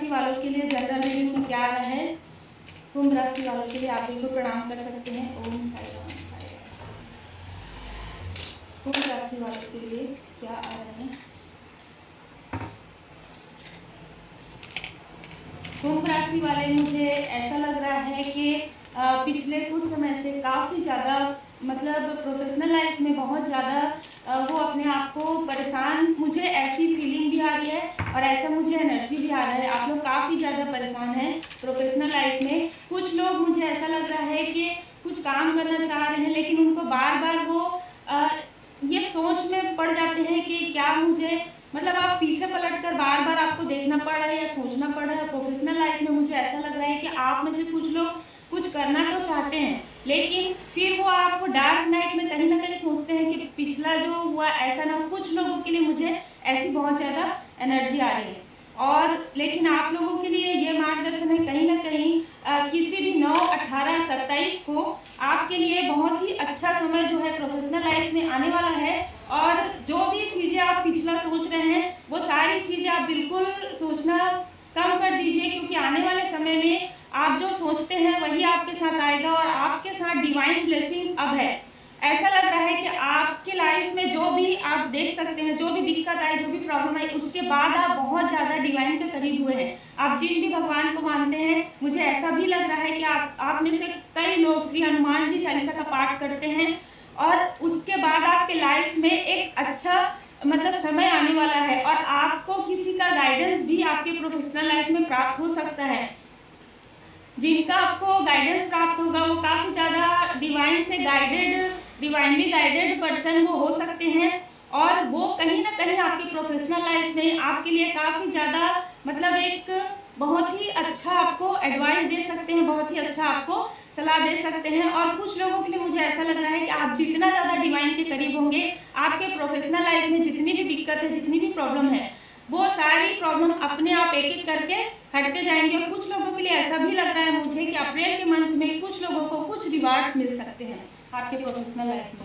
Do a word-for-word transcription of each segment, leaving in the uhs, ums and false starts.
वालों के लिए जनरल रीडिंग में क्या आ रहा है। कुंभ राशि वालों के लिए आप इनको प्रणाम कर सकते हैं। ओम साई राम साई राम। कुंभ राशि वालों के लिए क्या आ रहे हैं। कुंभ राशि वाले, मुझे ऐसा लग रहा है कि पिछले कुछ समय से काफ़ी ज़्यादा मतलब प्रोफेशनल लाइफ में बहुत ज़्यादा वो अपने आप को परेशान, मुझे ऐसी फीलिंग भी आ रही है और ऐसा मुझे एनर्जी भी आ रहा है। आप लोग काफ़ी ज़्यादा परेशान हैं प्रोफेशनल लाइफ में। कुछ लोग, मुझे ऐसा लग रहा है कि कुछ काम करना चाह रहे हैं लेकिन उनको बार बार वो आ, ये सोच में पड़ जाते हैं कि क्या मुझे, मतलब आप पीछे पलट कर बार बार आपको देखना पड़ रहा है या सोचना पड़ रहा है। प्रोफेशनल लाइफ में मुझे ऐसा लग रहा है कि आप में से कुछ लोग कुछ करना तो चाहते हैं लेकिन फिर वो आपको डार्क नाइट में कहीं ना कहीं सोचते हैं कि पिछला जो हुआ ऐसा ना। कुछ लोगों के लिए मुझे ऐसी बहुत ज़्यादा एनर्जी आ रही है और लेकिन आप लोगों के लिए ये मार्गदर्शन है कहीं ना कहीं आ, किसी भी नौ अठारह सत्ताईस को आपके लिए बहुत ही अच्छा समय जो है प्रोफेशनल लाइफ में आने वाला है। और जो भी चीज़ें आप पिछला सोच रहे हैं वो सारी चीज़ें आप बिल्कुल सोचना कम कर दीजिए, क्योंकि आने वाले समय में आप जो सोचते हैं वही आपके साथ आएगा और आपके साथ डिवाइन ब्लेसिंग अब है। ऐसा लग रहा है कि आपके लाइफ में जो भी आप देख सकते हैं, जो भी दिक्कत आई, जो भी प्रॉब्लम आई, उसके बाद आप बहुत ज़्यादा डिवाइन के करीब हुए हैं। आप जिन भी भगवान को मानते हैं, मुझे ऐसा भी लग रहा है कि आप आप में से कई लोग श्री हनुमान जी चालीसा का पाठ करते हैं और उसके बाद आपके लाइफ में एक अच्छा मतलब समय आने वाला है और आपको किसी का गाइडेंस भी आपके प्रोफेशनल लाइफ में प्राप्त हो सकता है। जिनका आपको गाइडेंस प्राप्त होगा वो काफ़ी ज़्यादा डिवाइन से गाइडेड, डिवाइनली गाइडेड पर्सन वो हो सकते हैं और वो कहीं ना कहीं आपकी प्रोफेशनल लाइफ में आपके लिए काफ़ी ज़्यादा मतलब एक बहुत ही अच्छा आपको एडवाइस दे सकते हैं, बहुत ही अच्छा आपको सलाह दे सकते हैं। और कुछ लोगों के लिए मुझे ऐसा लग रहा है कि आप जितना ज़्यादा डिवाइन के करीब होंगे, आपके प्रोफेशनल लाइफ में जितनी भी दिक्कत है, जितनी भी प्रॉब्लम है, वो सारी प्रॉब्लम अपने आप एक एक करके हटते जाएंगे। और कुछ लोगों के लिए ऐसा भी लग रहा है मुझे कि अप्रैल के मंथ में कुछ लोगों को कुछ रिवार्ड्स मिल सकते हैं आपके प्रोफेशनल लाइफ में।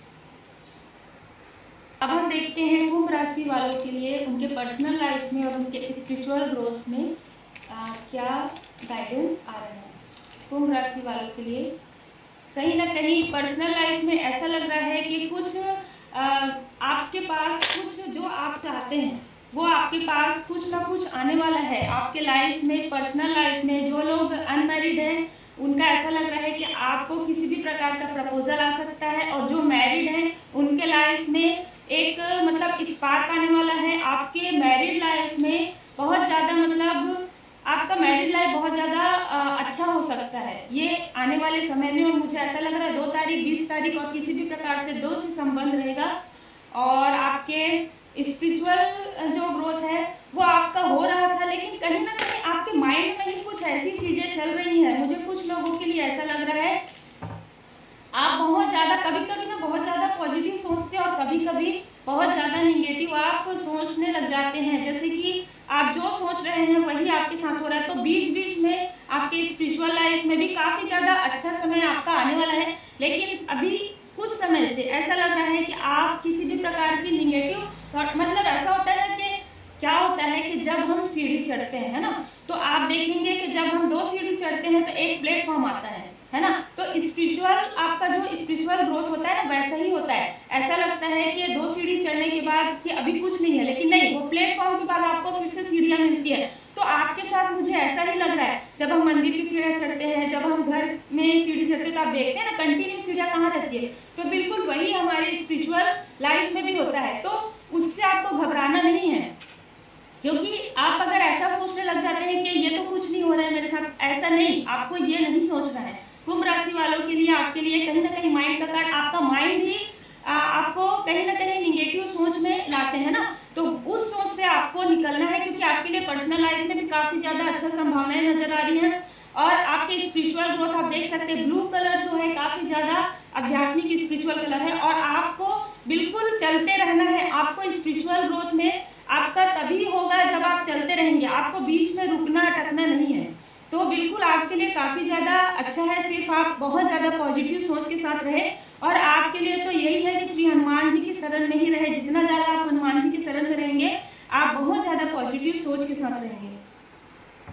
अब हम देखते हैं कुंभ राशि वालों के लिए उनके पर्सनल लाइफ में और उनके स्पिरिचुअल ग्रोथ में आ, क्या गाइडेंस आ रहे हैं। कुंभ राशि वालों के लिए कहीं ना कहीं पर्सनल लाइफ में ऐसा लग रहा है कि कुछ आ, आपके पास कुछ जो आप चाहते हैं वो आपके पास कुछ ना कुछ आने वाला है आपके लाइफ में। पर्सनल लाइफ में जो लोग अनमैरिड हैं उनका ऐसा लग रहा है कि आपको किसी भी प्रकार का प्रपोजल आ सकता है और जो मैरिड हैं उनके लाइफ में एक मतलब स्पार्क आने वाला है। आपके मैरिड लाइफ में बहुत ज़्यादा मतलब आपका मैरिड लाइफ बहुत ज़्यादा अच्छा हो सकता है ये आने वाले समय में। और मुझे ऐसा लग रहा है दो तारीख बीस तारीख और किसी भी प्रकार से दो से संबंध रहेगा और आपके स्पिरिचुअल जो ग्रोथ है वो आपका हो रहा था लेकिन कहीं ना कहीं आपके माइंड में ही कुछ ऐसी चीज़ें चल रही हैं। मुझे कुछ लोगों के लिए ऐसा लग रहा है आप बहुत ज़्यादा कभी कभी ना बहुत ज़्यादा पॉजिटिव सोचते हैं और कभी कभी बहुत ज़्यादा निगेटिव आप सोचने लग जाते हैं। जैसे कि आप जो सोच रहे हैं वही आपके साथ हो रहा है। तो बीच बीच में आपके स्पिरिचुअल लाइफ में भी काफ़ी ज़्यादा अच्छा समय आपका आने वाला है लेकिन अभी कुछ समय से ऐसा लग रहा है कि आप किसी भी प्रकार की निगेटिव थॉट, मतलब ऐसा होता है ना कि क्या होता है कि जब हम सीढ़ी चढ़ते हैं है ना, तो आप देखेंगे कि जब हम दो सीढ़ी चढ़ते हैं तो एक प्लेटफॉर्म आता है है ना। तो स्पिरिचुअल आपका जो स्पिरिचुअल ग्रोथ होता है ना वैसा ही होता है। ऐसा लगता है कि दो सीढ़ी चढ़ने के बाद कि अभी कुछ नहीं है लेकिन नहीं, वो प्लेटफॉर्म के बाद आपको फिर से सीढ़ियाँ मिलती है। तो आपके साथ मुझे ऐसा ही लग रहा है जब हम मंदिर की सीढ़ियाँ चढ़ते हैं, जब हम घर में सीढ़ी चढ़ते हैं तो आप देखते हैं ना कंटिन्यू सीढ़ियाँ कहाँ रहती है। तो बिल्कुल वही हमारे स्पिरिचुअल लाइफ में भी होता है। तो उससे आपको घबराना नहीं है, क्योंकि आप अगर ऐसा सोचने लग जाते हैं कि ये तो कुछ नहीं हो रहा है मेरे साथ, ऐसा नहीं, आपको ये नहीं सोचना है। कुंभ राशि वालों के लिए आपके लिए कहीं ना कहीं माइंड का कार्ड, आपका माइंड ही आ, आपको कहीं ना कहीं निगेटिव सोच में लाते हैं ना, तो उस सोच से आपको निकलना है क्योंकि आपके लिए पर्सनल लाइफ में भी काफ़ी ज़्यादा अच्छा संभावनाएं नजर आ रही हैं। और आपके स्पिरिचुअल ग्रोथ आप देख सकते हैं, ब्लू कलर जो है काफ़ी ज़्यादा आध्यात्मिक स्पिरिचुअल कलर है और आपको बिल्कुल चलते रहना है। आपको स्पिरिचुअल ग्रोथ में आपका तभी होगा जब आप चलते रहेंगे, आपको बीच में रुकना अटकना नहीं है। तो बिल्कुल आपके लिए काफ़ी ज़्यादा अच्छा है, सिर्फ आप बहुत ज़्यादा पॉजिटिव सोच के साथ रहे। और आपके लिए तो यही है कि श्री हनुमान जी की शरण में ही रहे। जितना ज़्यादा आप हनुमान जी की शरण में रहेंगे आप बहुत ज़्यादा पॉजिटिव सोच के साथ रहेंगे।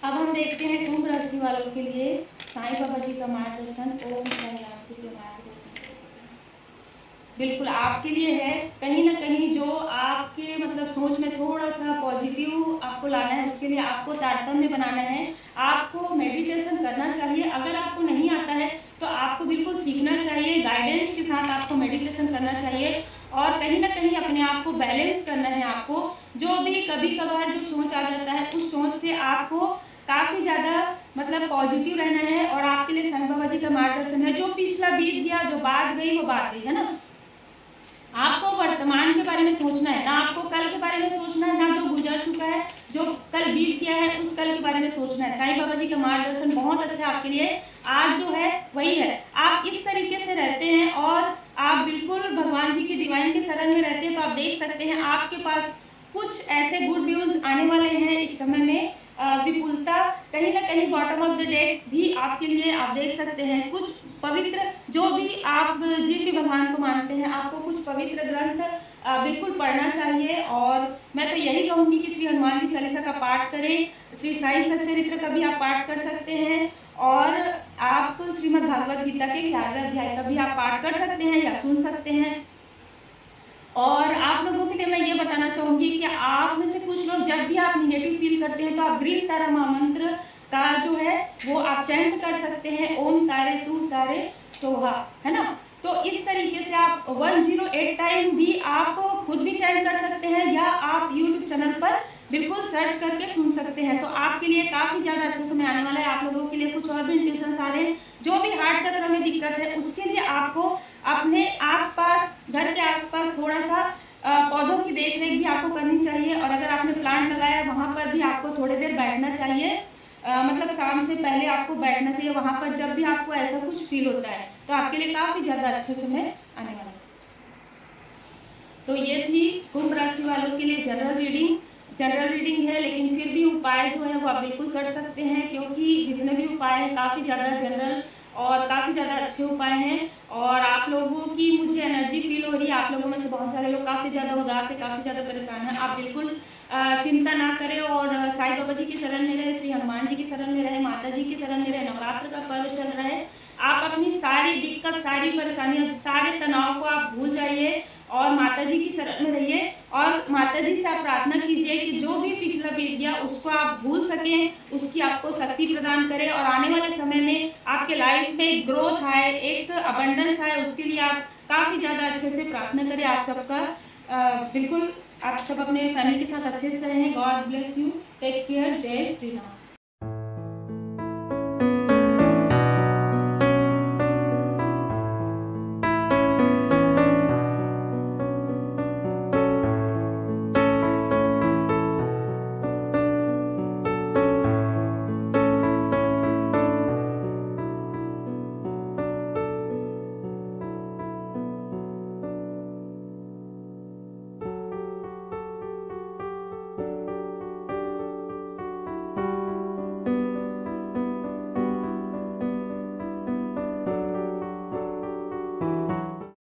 अब हम देखते हैं कुंभ राशि वालों के लिए साईं बाबा जी का मार्गदर्शन। ओम साई राम जी के मार्गदर्शन बिल्कुल आपके लिए है। कहीं ना कहीं जो आपके मतलब सोच में थोड़ा सा पॉजिटिव आपको लाना है, उसके लिए आपको तारतम्य बनाना है। आपको मेडिटेशन करना चाहिए। अगर आपको नहीं आता है तो आपको बिल्कुल सीखना चाहिए। गाइडेंस के साथ आपको मेडिटेशन करना चाहिए और कहीं ना कहीं अपने आप को बैलेंस करना है। आपको जो भी कभी कभार जो सोच आ जाता है, उस सोच से आपको काफ़ी ज़्यादा मतलब पॉजिटिव रहना है। और आपके लिए साईं बाबा जी का मार्गदर्शन है। जो पिछला बीत गया, जो बात गई वो बात गई, है ना। आपको वर्तमान के बारे में सोचना है, ना आपको कल के बारे में सोचना है, ना जो गुजर चुका है, जो कल बीत गया है उस कल के बारे में सोचना है। साईं बाबा जी का मार्गदर्शन बहुत अच्छा है आपके लिए। आज जो है वही है, आप इस तरीके से रहते हैं और आप बिल्कुल भगवान जी की डिवाइन के शरण में रहते हैं, तो आप देख सकते हैं आपके पास कुछ ऐसे गुड न्यूज़ आने वाले हैं इस समय में। विपुलता, कहीं ना कहीं बॉटम ऑफ द डेक भी आपके लिए आप देख सकते हैं। कुछ पवित्र, जो भी आप जिन भी भगवान को मानते हैं, आपको कुछ पवित्र ग्रंथ बिल्कुल पढ़ना चाहिए। और मैं तो यही कहूँगी कि श्री हनुमान जी चालीसा का पाठ करें। श्री साई सच्चरित्र का भी आप पाठ कर सकते हैं और आप श्रीमद् भागवत गीता के ग्यारहवें अध्याय का भी आप पाठ कर सकते हैं या सुन सकते हैं। और आप लोगों के लिए मैं ये बताना चाहूँगी कि आप में से कुछ लोग जब भी आप निगेटिव फील करते हैं तो आप ग्रीन तारा महामंत्र का जो है वो आप चैंट कर सकते हैं। ओम तारे तू तारे सोहा, है ना। तो इस तरीके से आप वन ज़ीरो एट टाइम भी आप खुद भी चैंट कर सकते हैं या आप यूट्यूब चैनल पर बिल्कुल सर्च करके सुन सकते हैं। तो आपके लिए काफ़ी ज़्यादा अच्छा समय आने वाला है। आप लोगों के लिए कुछ और भी इंट्यूशंस आ रहे हैं। जो भी हार्ट चक्र में दिक्कत है उसके लिए आपको अपने आसपास, घर के आसपास थोड़ा सा पौधों की देख रेख भी आपको करनी चाहिए। और अगर आपने प्लांट लगाया है वहाँ पर भी आपको थोड़ी देर बैठना चाहिए। आ, मतलब शाम से पहले आपको बैठना चाहिए वहाँ पर। जब भी आपको ऐसा कुछ फील होता है तो आपके लिए काफ़ी ज़्यादा अच्छे समय आने वाला है। तो ये थी कुंभ राशि वालों के लिए जनरल रीडिंग। जनरल रीडिंग है लेकिन फिर भी उपाय जो है वो आप बिल्कुल कर सकते हैं, क्योंकि जितने भी उपाय हैं काफ़ी ज़्यादा जनरल और काफ़ी ज़्यादा अच्छे उपाय हैं। और आप लोगों की मुझे एनर्जी फील हो रही है। आप लोगों में से बहुत सारे लोग काफ़ी ज़्यादा उदास है, काफ़ी ज़्यादा परेशान हैं। आप बिल्कुल चिंता ना करें और साईं बाबा जी की शरण में रहे, श्री हनुमान जी की शरण में रहे, माता जी की शरण में रहे। नवरात्र का पर्व चल रहा है। आप अपनी सारी दिक्कत, सारी परेशानियाँ, सारे तनाव को आप भूल जाइए और माता जी की शरण में रहिए। और माता जी से आप प्रार्थना कीजिए कि जो भी पिछला बीत गया उसको आप भूल सकें, उसकी आपको शक्ति प्रदान करें और आने वाले समय में आपके लाइफ में ग्रोथ आए, एक अबंडेंस आए, उसके लिए आप काफ़ी ज़्यादा अच्छे से प्रार्थना करें। आप सबका बिल्कुल, आप सब अपने फैमिली के साथ अच्छे से रहें। God bless you, take care, जय श्री राम।